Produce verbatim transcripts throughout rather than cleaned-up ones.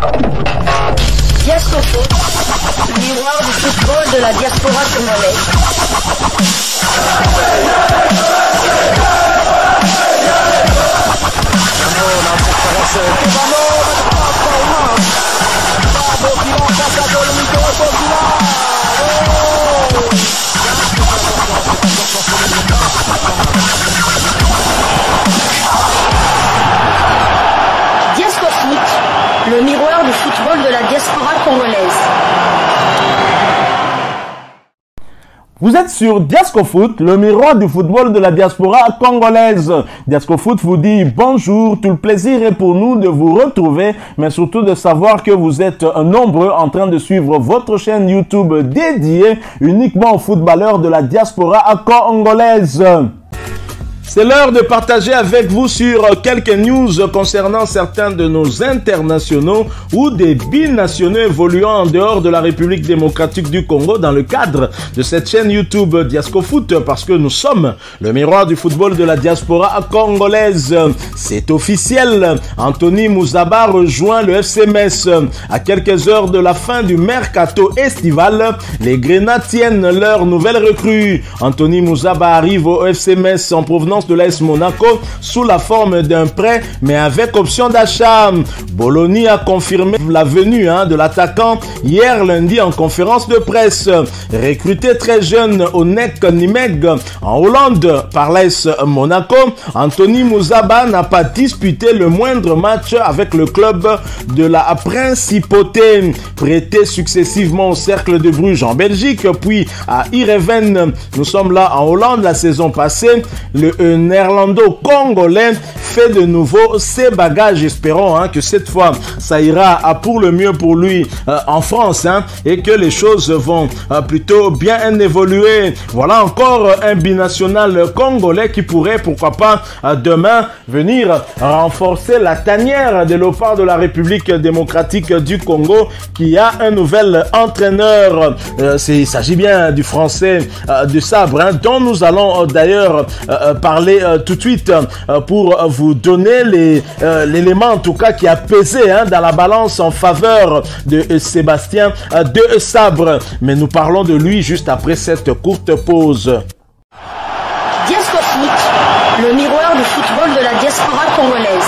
Diascofoot, miroir du football de la diaspora congolaise. Diascofoot, le miroir du football de la diaspora congolaise. Vous êtes sur Diascofoot, le miroir du football de la diaspora congolaise. Diascofoot vous dit bonjour, tout le plaisir est pour nous de vous retrouver, mais surtout de savoir que vous êtes nombreux en train de suivre votre chaîne YouTube dédiée uniquement aux footballeurs de la diaspora congolaise. C'est l'heure de partager avec vous sur quelques news concernant certains de nos internationaux ou des binationaux évoluant en dehors de la République démocratique du Congo dans le cadre de cette chaîne YouTube Diascofoot, parce que nous sommes le miroir du football de la diaspora congolaise. C'est officiel, Anthony Mouzaba rejoint le F C Metz. À quelques heures de la fin du mercato estival, les Grenats tiennent leur nouvelle recrue. Anthony Mouzaba arrive au F C Metz en provenance de l'A S Monaco sous la forme d'un prêt mais avec option d'achat. Bologna a confirmé la venue hein, de l'attaquant hier lundi en conférence de presse. Recruté très jeune au N E C Nimeg en Hollande par l'A S Monaco, Anthony Mouzaba n'a pas disputé le moindre match avec le club de la Principauté. Prêté successivement au Cercle de Bruges en Belgique puis à Heerenveen, nous sommes là en Hollande la saison passée, le néerlando-congolais fait de nouveau ses bagages. Espérons hein, que cette fois ça ira pour le mieux pour lui euh, en France hein, et que les choses vont euh, plutôt bien évoluer. Voilà encore un binational congolais qui pourrait pourquoi pas euh, demain venir renforcer la tanière de léopard de la République démocratique du Congo qui a un nouvel entraîneur. Euh, il s'agit bien du français euh, de Sabre hein, dont nous allons euh, d'ailleurs euh, parler Euh, tout de suite euh, pour euh, vous donner les euh, l'élément en tout cas qui a pesé hein, dans la balance en faveur de euh, Sébastien euh, de Sabre. Mais nous parlons de lui juste après cette courte pause. Diascofoot, le miroir du football de la diaspora congolaise.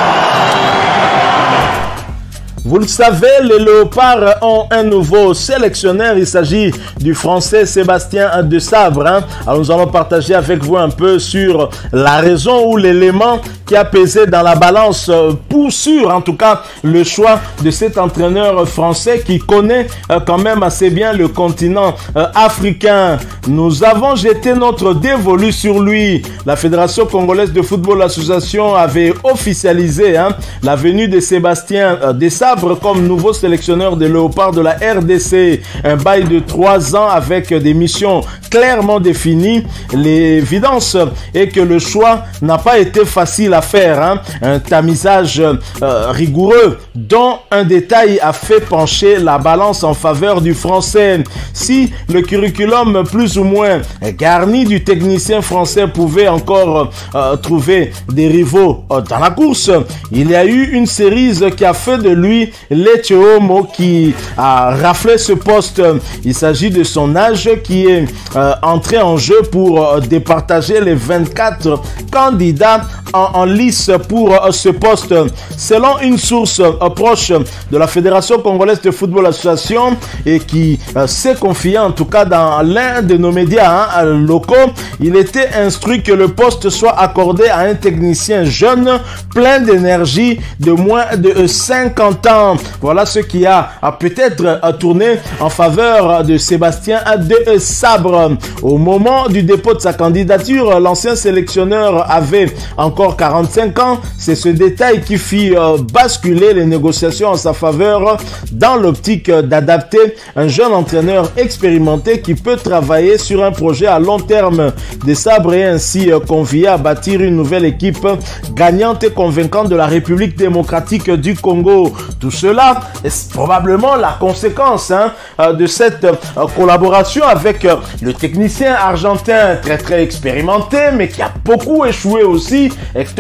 Vous le savez, les Léopards ont un nouveau sélectionneur. Il s'agit du français Sébastien de Sabre. Hein. Alors nous allons partager avec vous un peu sur la raison ou l'élément qui a pesé dans la balance pour sûr, en tout cas, le choix de cet entraîneur français qui connaît euh, quand même assez bien le continent euh, africain. Nous avons jeté notre dévolu sur lui. La Fédération congolaise de football association avait officialisé hein, la venue de Sébastien euh, de Sabre comme nouveau sélectionneur des Léopards de la R D C. Un bail de trois ans avec des missions clairement définies. L'évidence est que le choix n'a pas été facile à faire. Hein. Un tamisage euh, rigoureux dont un détail a fait pencher la balance en faveur du français. Si le curriculum plus ou moins garni du technicien français pouvait encore euh, trouver des rivaux euh, dans la course, il y a eu une série qui a fait de lui Lecheomo qui a raflé ce poste. Il s'agit de son âge qui est euh, entré en jeu pour euh, départager les vingt-quatre candidats en, en lice pour euh, ce poste. Selon une source euh, proche de la Fédération congolaise de football association et qui euh, s'est confié en tout cas dans l'un de nos médias hein, locaux, il était instruit que le poste soit accordé à un technicien jeune, plein d'énergie, de moins de cinquante ans. Voilà ce qui a, a peut-être tourné en faveur de Sébastien de Sabre. Au moment du dépôt de sa candidature, l'ancien sélectionneur avait encore quarante-cinq ans. C'est ce détail qui fit euh, basculer les négociations en sa faveur dans l'optique d'adapter un jeune entraîneur expérimenté qui peut travailler sur un projet à long terme. De Sabre est ainsi euh, convié à bâtir une nouvelle équipe gagnante et convaincante de la République démocratique du Congo. Tout cela est probablement la conséquence hein, de cette euh, collaboration avec euh, le technicien argentin très très expérimenté mais qui a beaucoup échoué aussi, Hector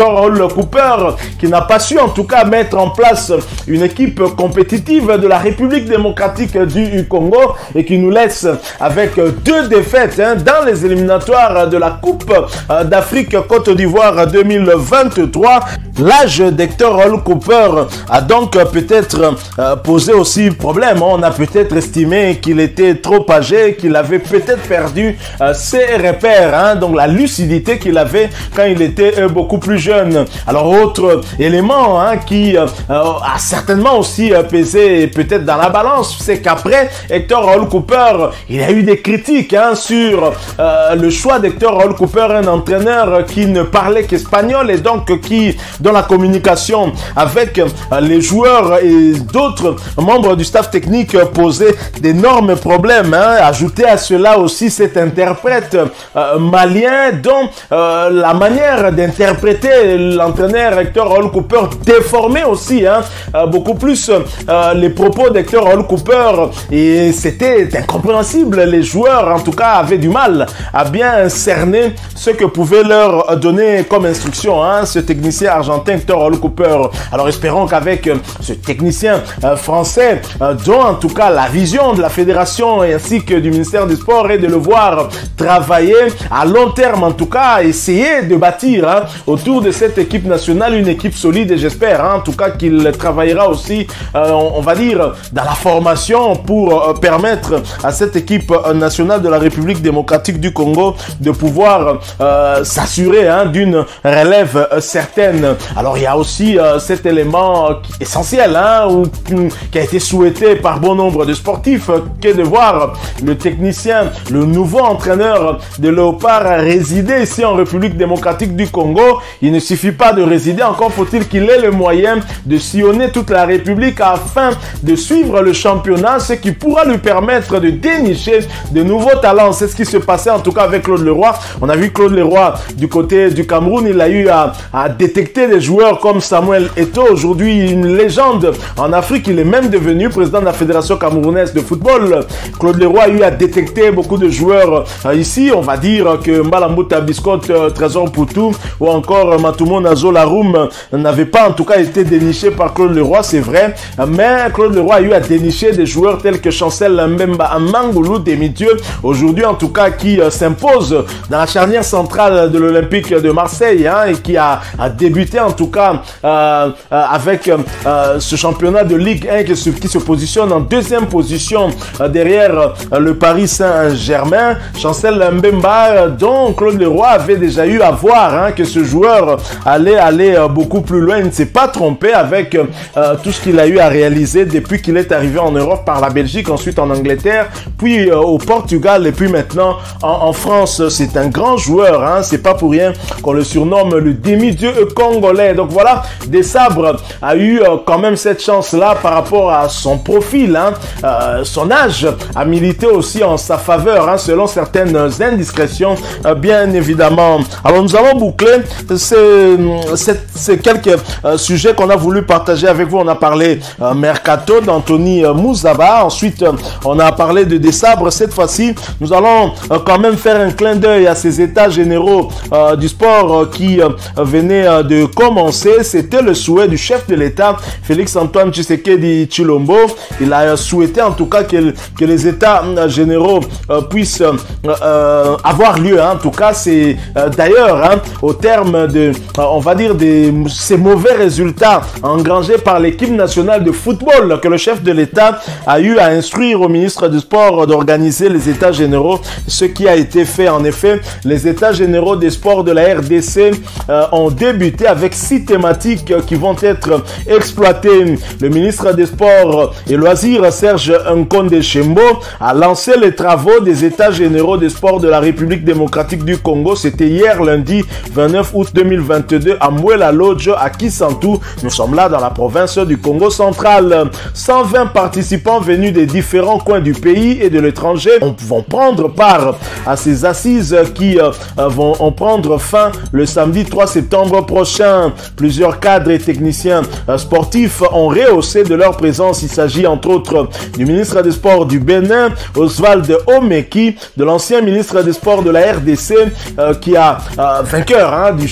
Hector Raoul Cooper, qui n'a pas su en tout cas mettre en place une équipe compétitive de la République démocratique du Congo et qui nous laisse avec deux défaites hein, dans les éliminatoires de la Coupe d'Afrique Côte d'Ivoire deux mille vingt-trois. L'âge d'Hector Raoul Cooper a donc peut-être euh, posé aussi problème. On a peut-être estimé qu'il était trop âgé, qu'il avait peut-être perdu euh, ses repères, hein, donc la lucidité qu'il avait quand il était euh, beaucoup plus jeune. Alors autre élément hein, qui euh, a certainement aussi euh, pesé peut-être dans la balance, c'est qu'après Hector Raoul Cooper, il y a eu des critiques hein, sur euh, le choix d'Hector Raoul Cooper, un entraîneur qui ne parlait qu'espagnol et donc qui, dans la communication avec euh, les joueurs et d'autres membres du staff technique, posait d'énormes problèmes. Hein. Ajoutez à cela aussi cet interprète euh, malien dont euh, la manière d'interpréter l'entraîneur Hector Raoul Cooper déformait aussi hein, euh, beaucoup plus euh, les propos d'Hector Raoul Cooper et c'était incompréhensible. Les joueurs en tout cas avaient du mal à bien cerner ce que pouvait leur donner comme instruction hein, ce technicien argentin Hector Raoul Cooper. Alors espérons qu'avec euh, ce technicien euh, français euh, dont en tout cas la vision de la fédération et ainsi que du ministère des Sports est de le voir travailler à long terme, en tout cas essayer de bâtir hein, autour de cette équipe nationale une équipe solide et j'espère hein, en tout cas qu'il travaillera aussi euh, on, on va dire dans la formation pour euh, permettre à cette équipe euh, nationale de la République démocratique du Congo de pouvoir euh, s'assurer hein, d'une relève euh, certaine. Alors il y a aussi euh, cet élément euh, essentiel hein, ou, qui a été souhaité par bon nombre de sportifs euh, que de voir le technicien, le nouveau entraîneur de Léopard résider ici en République démocratique du Congo. Il ne suffit pas de résider, encore faut-il qu'il ait le moyen de sillonner toute la République afin de suivre le championnat, ce qui pourra lui permettre de dénicher de nouveaux talents. C'est ce qui se passait en tout cas avec Claude Leroy. On a vu Claude Leroy du côté du Cameroun, il a eu à, à détecter des joueurs comme Samuel Eto'o, aujourd'hui une légende en Afrique. Il est même devenu président de la Fédération camerounaise de football. Claude Leroy a eu à détecter beaucoup de joueurs euh, ici. On va dire que Mbalambuta Biscotte, euh, Trésor Poutou ou encore euh, Matumo Nazo Laroum euh, n'avaient pas en tout cas été dénichés par Claude Leroy, c'est vrai. Euh, mais Claude Leroy a eu à dénicher des joueurs tels que Chancel Mbemba Mangoulou Demidieu, aujourd'hui en tout cas qui euh, s'impose dans la charnière centrale de l'Olympique de Marseille hein, et qui a, a débuté en tout cas euh, euh, avec euh, ce championnat de Ligue un qui se, qui se positionne en deuxième position euh, derrière euh, le Paris Saint-Germain. Chancel Mbemba euh, dont Claude Leroy avait déjà eu à voir hein, que ce joueur allait aller euh, beaucoup plus loin. Il ne s'est pas trompé avec euh, tout ce qu'il a eu à réaliser depuis qu'il est arrivé en Europe par la Belgique, ensuite en Angleterre, puis euh, au Portugal et puis maintenant en, en France. C'est un grand joueur, hein, c'est pas pour rien qu'on le surnomme le demi-dieu congolais. Donc voilà, Desabre a eu euh, quand même cette chance-là par rapport à son profil, hein, euh, son âge a milité aussi en sa faveur, hein, selon certaines indiscrétions, euh, bien évidemment. Alors nous allons boucler ces, ces, ces quelques euh, sujets qu'on a voulu partager avec vous. On a parlé euh, Mercato d'Anthony euh, Mouzaba, ensuite euh, on a parlé de Desabre. Cette fois-ci, nous allons euh, quand même faire un clin d'œil à ces états généraux euh, du sport euh, qui euh, venaient euh, de commencer. C'était le souhait du chef de l'État, Félix-Antoine Tshisekedi Tshilombo. Il a souhaité en tout cas que, que les états euh, généraux euh, puissent euh, euh, avoir lieu. Hein. En tout cas, c'est euh, d'ailleurs hein, au terme de, euh, on va dire, de ces mauvais résultats engrangés par l'équipe nationale de football que le chef de l'État a eu à instruire au ministre du Sport d'organiser les états généraux, ce qui a été fait. En effet, les états généraux des sports de la R D C euh, ont débuté avec six thématiques qui vont être exploitées. Le ministre des Sports et Loisirs, Serge Nkonde Chembo, a lancé les travaux des états généraux des sports de la République démocratique du Congo. C'était hier lundi vingt-neuf août deux mille vingt-deux à Mouela Lodge à Kisantu. Nous sommes là dans la province du Congo central. cent vingt participants venus des différents coins du pays et de l'étranger vont prendre part à ces assises qui euh, vont en prendre fin le samedi trois septembre prochain. Plusieurs cadres et techniciens euh, sportifs ont rehaussé de leur présence. Il s'agit entre autres du ministre des Sports du Bénin, Oswald Omeki, de l'ancien ministre des Sports de la R D C euh, qui a euh, vainqueur hein, du championnat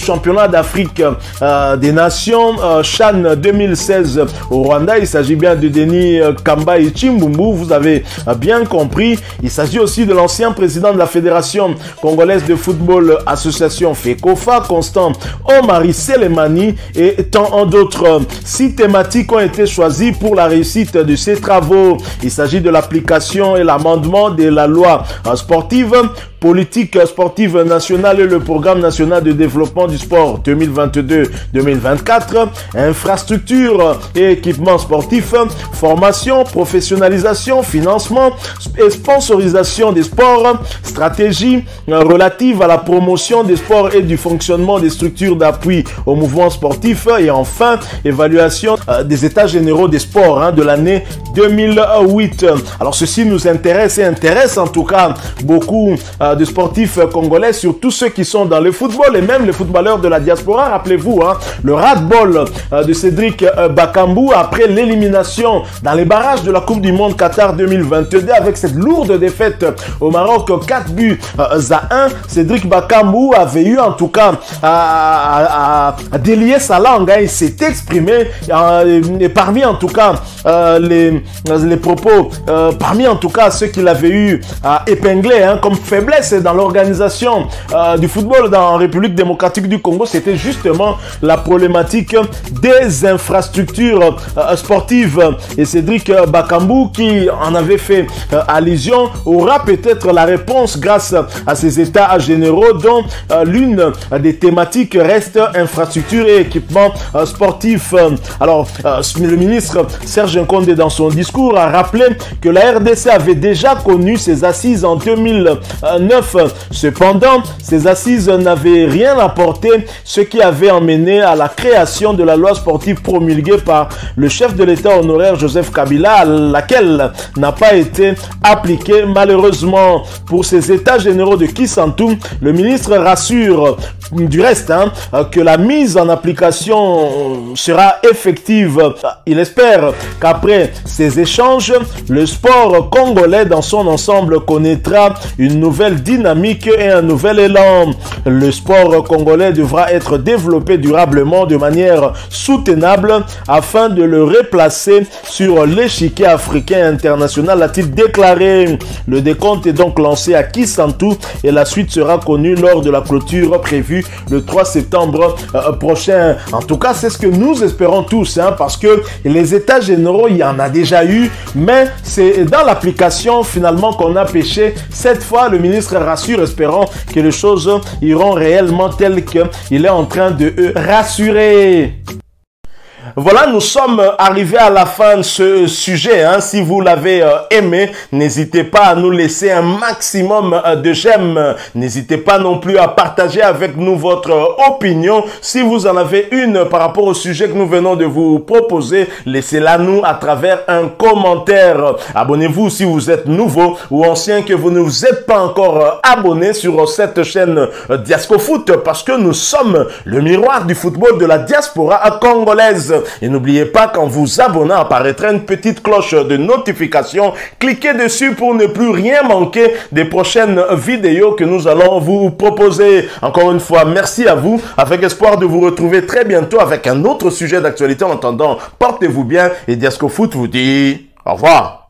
championnat d'Afrique euh, des Nations, euh, CHAN deux mille seize au Rwanda. Il s'agit bien de Denis Kamba et Chimbumbu, vous avez bien compris. Il s'agit aussi de l'ancien président de la Fédération congolaise de football, association FECOFA, Constant Omari Selemani, et tant d'autres. Six thématiques ont été choisies pour la réussite de ces travaux. Il s'agit de l'application et l'amendement de la loi sportive, politique sportive nationale et le programme national de développement du sport deux mille vingt-deux deux mille vingt-quatre, infrastructure et équipement sportif, formation, professionnalisation, financement et sponsorisation des sports, stratégie relative à la promotion des sports et du fonctionnement des structures d'appui au mouvement sportif, et enfin évaluation des états généraux des sports hein, de l'année deux mille huit. Alors ceci nous intéresse et intéresse en tout cas beaucoup euh, de sportifs congolais, surtout ceux qui sont dans le football et même les footballeurs de la diaspora. Rappelez-vous hein, le ras-bol euh, de Cédric euh, Bakambu après l'élimination dans les barrages de la Coupe du Monde Qatar deux mille vingt-deux avec cette lourde défaite au Maroc, quatre buts euh, à un. Cédric Bakambu avait eu en tout cas à, à, à délier sa langue, hein. Il s'est exprimé euh, et parmi en tout cas euh, les, les propos, euh, parmi en tout cas ceux qu'il avait eu à épingler hein, comme faiblesse dans l'organisation euh, du football dans la République démocratique du Congo, c'était justement la problématique des infrastructures euh, sportives. Et Cédric Bakambu, qui en avait fait euh, allusion, aura peut-être la réponse grâce à ces états généraux dont euh, l'une des thématiques reste infrastructure et équipement euh, sportif. Alors, euh, le ministre Serge Nkonde, dans son discours, a rappelé que la R D C avait déjà connu ses assises en deux mille neuf. Cependant, ces assises n'avaient rien apporté, ce qui avait emmené à la création de la loi sportive promulguée par le chef de l'État honoraire Joseph Kabila, laquelle n'a pas été appliquée malheureusement. Pour ces états généraux de Kisantu, le ministre rassure du reste hein, que la mise en application sera effective. Il espère qu'après ces échanges, le sport congolais dans son ensemble connaîtra une nouvelle dynamique et un nouvel élan. Le sport congolais devra être développé durablement de manière soutenable afin de le replacer sur l'échiquier africain et international, a-t-il déclaré. Le décompte est donc lancé à Kisantu et la suite sera connue lors de la clôture prévue le trois septembre euh, prochain. En tout cas, c'est ce que nous espérons tous, hein, parce que les états généraux, il y en a déjà eu, mais c'est dans l'application finalement qu'on a péché. Cette fois, le ministre rassure, espérant que les choses iront réellement telles qu'il est en train de rassurer. Voilà, nous sommes arrivés à la fin de ce sujet. Hein. Si vous l'avez euh, aimé, n'hésitez pas à nous laisser un maximum euh, de j'aime. N'hésitez pas non plus à partager avec nous votre euh, opinion. Si vous en avez une par rapport au sujet que nous venons de vous proposer, laissez-la nous à travers un commentaire. Abonnez-vous si vous êtes nouveau ou ancien, que vous ne vous êtes pas encore euh, abonné sur cette chaîne euh, Diascofoot, parce que nous sommes le miroir du football de la diaspora congolaise. Et n'oubliez pas qu'en vous abonnant apparaîtra une petite cloche de notification. Cliquez dessus pour ne plus rien manquer des prochaines vidéos que nous allons vous proposer. Encore une fois, merci à vous, avec espoir de vous retrouver très bientôt avec un autre sujet d'actualité. En attendant, portez-vous bien et Diascofoot vous dit au revoir.